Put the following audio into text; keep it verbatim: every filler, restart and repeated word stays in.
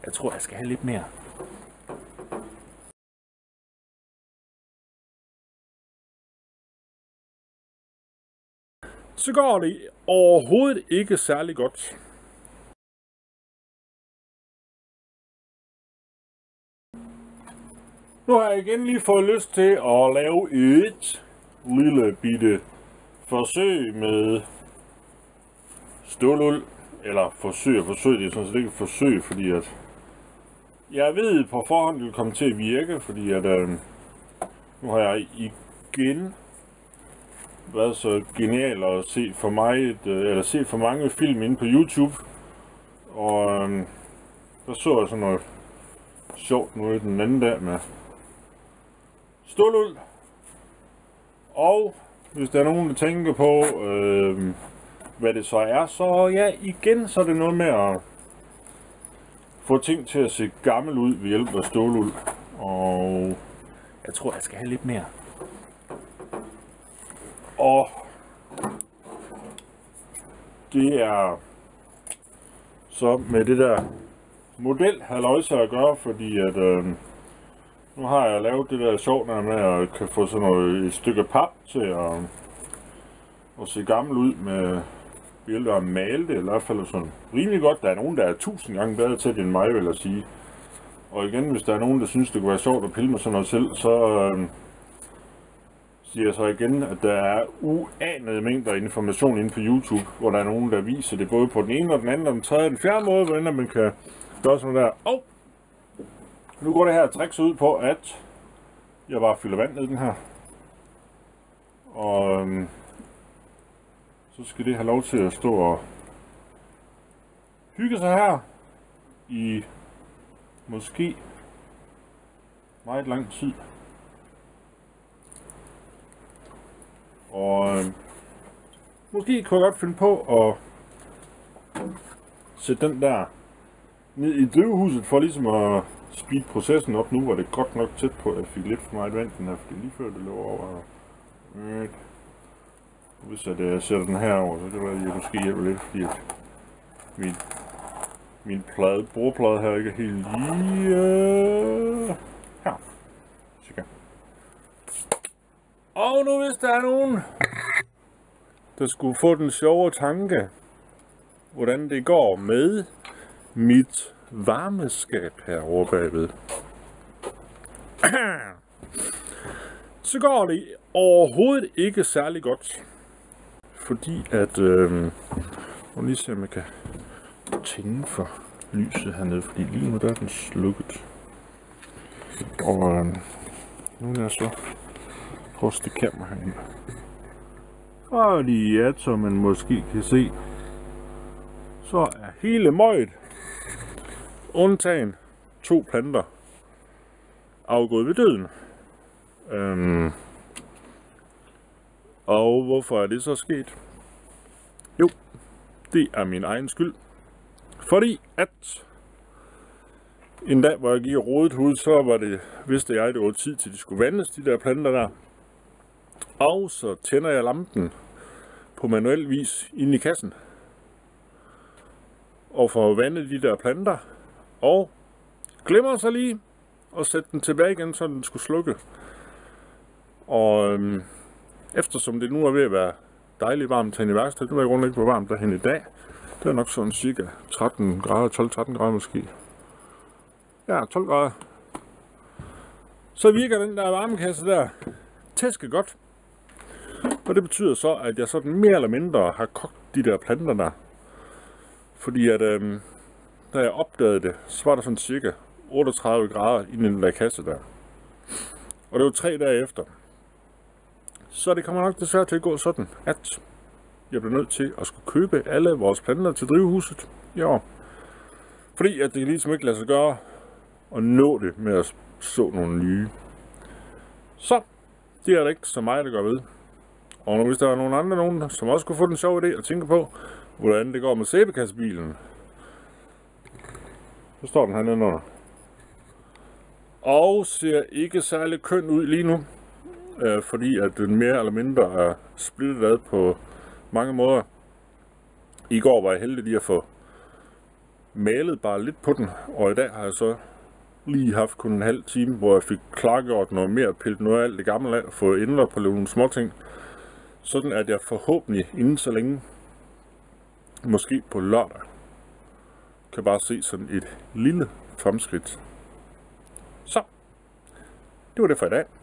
Jeg tror, jeg skal have lidt mere. Så går det overhovedet ikke særlig godt. Nu har jeg igen lige fået lyst til at lave et lille bitte forsøg med ståluld. Eller forsøg og forsøg, det er sådan set ikke et forsøg, fordi at jeg ved på forhånd, det vil komme til at virke, fordi at øh, nu har jeg igen været så genial at se for mig et, eller se for mange film inde på YouTube, og øh, der så jeg sådan noget sjovt nu i den anden dag med ståluld. Og hvis der er nogen, der tænker på, øh, hvad det så er, så ja, igen, så er det noget med at få ting til at se gammel ud ved hjælp af ståluld. Og jeg tror, jeg skal have lidt mere. Og det er så med det der model halløjse at gøre, fordi at øh, nu har jeg lavet det der sjovt med at kan få sådan noget, et stykke pap til at, at se gammel ud med billeder og male det, i hvert fald sådan rimelig godt. Der er nogen, der er tusind gange bedre til det end mig, vil jeg sige. Og igen, hvis der er nogen, der synes, det kunne være sjovt at pille med sådan noget selv, så øh, siger jeg så igen, at der er uanede mængder information inde på YouTube, hvor der er nogen, der viser det både på den ene og den anden og den tredje og den fjerde måde, hvordan man kan gøre sådan der. Og nu går det her trick ud på, at jeg bare fylder vand ned i den her. Og øhm, så skal det have lov til at stå og hygge sig her i måske meget lang tid. Og øh, måske kunne jeg godt finde på at sætte den der ned i drivhuset for ligesom at speed processen op. Nu var det godt nok tæt på, at jeg fik lidt for meget vand den her, fordi lige før det lå over. Øh, hvis jeg øh, sætter den her over, så kan det være, at jeg måske hjælper lidt, fordi at min, min plade, bordplade her ikke er helt lige øh, her. Cirka. Og nu hvis der er nogen, der skulle få den sjove tanke, hvordan det går med mit varmeskab herovre bagved, så går det overhovedet ikke særlig godt. Fordi at, øh, og lige se om jeg kan tænde for lyset hernede, fordi lige nu der er den slukket. Og øh, nu er jeg så prøv at stikke kamera herinde. Fordi at, som man måske kan se, så er hele møget, undtagen to planter, afgået ved døden. Øhm, og hvorfor er det så sket? Jo, det er min egen skyld. Fordi at en dag, hvor jeg gik og rodede ud, så var det, vidste jeg, det var tid til, de skulle vandes, de der planter der. Og så tænder jeg lampen på manuel vis inde i kassen. Og får vandet de der planter. Og glemmer så lige at sætte den tilbage igen, så den skulle slukke. Og øhm, eftersom det nu er ved at være dejligt varmt hen i værkstedet, nu er jeg grundlæggende ikke på varmt derhen i dag. Det er nok sådan cirka tretten grader, tolv tretten grader måske. Ja, tolv grader. Så virker den der varmekasse der tæske godt. Og det betyder så, at jeg sådan mere eller mindre har kogt de der planter der. Fordi at, øhm, da jeg opdagede det, så var der sådan cirka otteogtredive grader i den der kasse der. Og det var tre dage efter. Så det kommer nok desværre til at gå sådan, at jeg bliver nødt til at skulle købe alle vores planter til drivhuset i år. Fordi at det ligesom ikke lade sig gøre at nå det med at så nogle nye. Så det er der ikke så meget, der gør ved. Og nu hvis der er nogen andre, nogen, som også kunne få den sjove idé at tænke på, hvordan det går med sæbekassebilen, så står den hernede under. Og ser ikke særlig køn ud lige nu, øh, fordi at den mere eller mindre er splittet ad på mange måder. I går var jeg heldig lige at få malet bare lidt på den, og i dag har jeg så lige haft kun en halv time, hvor jeg fik klargjort noget mere, pillet noget af alt det gamle af, og fået ændret på nogle små ting, sådan at jeg forhåbentlig inden så længe, måske på lørdag, kan bare se sådan et lille fremskridt. Så, det var det for i dag.